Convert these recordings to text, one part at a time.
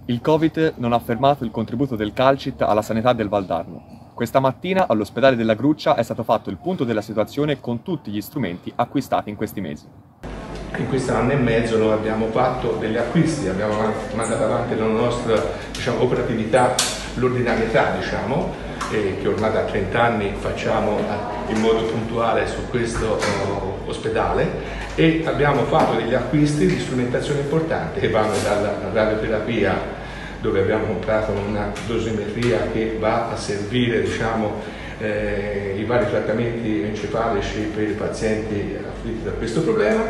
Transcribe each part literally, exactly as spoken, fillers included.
Il Covid non ha fermato il contributo del Calcit alla sanità del Valdarno. Questa mattina all'ospedale della Gruccia è stato fatto il punto della situazione con tutti gli strumenti acquistati in questi mesi. In questo anno e mezzo noi abbiamo fatto degli acquisti, abbiamo mandato avanti la nostra diciamo, operatività, l'ordinarietà diciamo, eh, che ormai da trenta anni facciamo in modo puntuale su questo oh, ospedale, e abbiamo fatto degli acquisti di strumentazione importante che vanno dalla radioterapia, dove abbiamo comprato una dosimetria che va a servire diciamo, eh, i vari trattamenti encefalici per i pazienti afflitti da questo problema.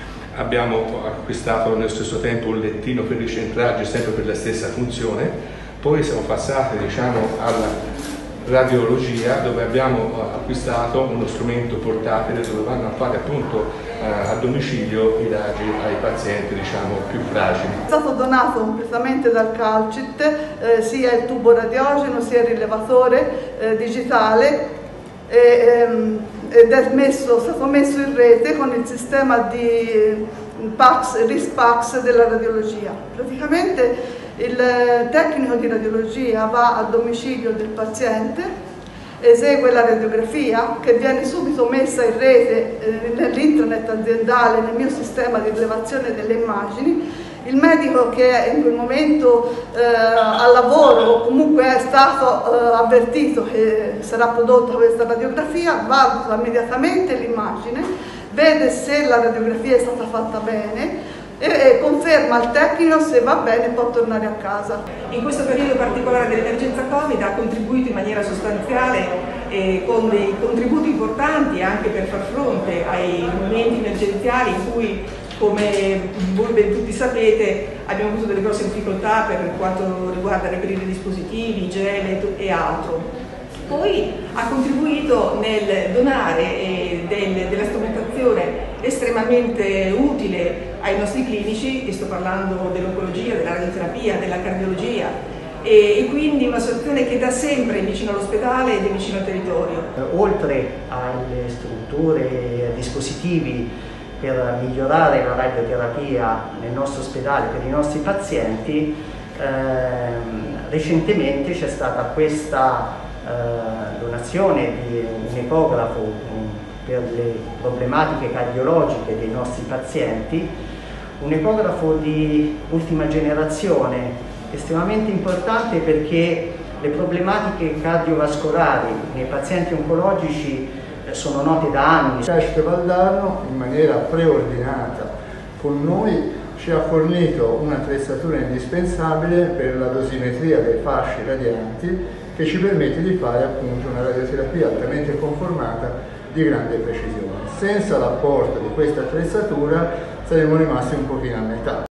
Abbiamo acquistato nello stesso tempo un lettino per i centraggi, sempre per la stessa funzione. Poi siamo passati diciamo, alla radiologia, dove abbiamo acquistato uno strumento portatile dove vanno a fare appunto eh, a domicilio i raggi ai pazienti diciamo, più fragili. È stato donato completamente dal Calcit eh, sia il tubo radiogeno sia il rilevatore eh, digitale e, ehm, ed è messo, stato messo in rete con il sistema di PACS, RIS-PACS della radiologia. Praticamente il tecnico di radiologia va al domicilio del paziente, esegue la radiografia che viene subito messa in rete eh, nell'intranet aziendale, nel mio sistema di rilevazione delle immagini. Il medico che è in quel momento eh, al lavoro o comunque è stato eh, avvertito che sarà prodotta questa radiografia, valuta immediatamente l'immagine, vede se la radiografia è stata fatta bene e conferma al tecnico se va bene può tornare a casa. In questo periodo particolare dell'emergenza Covid ha contribuito in maniera sostanziale eh, con dei contributi importanti anche per far fronte ai momenti emergenziali in cui, come voi ben tutti sapete, abbiamo avuto delle grosse difficoltà per quanto riguarda reperire dispositivi, gel e altro. Poi ha contribuito nel donare eh, del, della strumentazione estremamente utile ai nostri clinici, e sto parlando dell'oncologia, della radioterapia, della cardiologia, e, e quindi una situazione che da sempre è vicino all'ospedale ed è vicino al territorio. Oltre alle strutture e ai dispositivi per migliorare la radioterapia nel nostro ospedale per i nostri pazienti, ehm, recentemente c'è stata questa eh, donazione di un ecografo um, per le problematiche cardiologiche dei nostri pazienti, un ecografo di ultima generazione estremamente importante perché le problematiche cardiovascolari nei pazienti oncologici sono note da anni. Il Calcit Valdarno in maniera preordinata con noi ci ha fornito un'attrezzatura indispensabile per la dosimetria dei fasci radianti che ci permette di fare appunto una radioterapia altamente conformata di grande precisione. Senza l'apporto di questa attrezzatura saremmo rimasti un pochino a metà.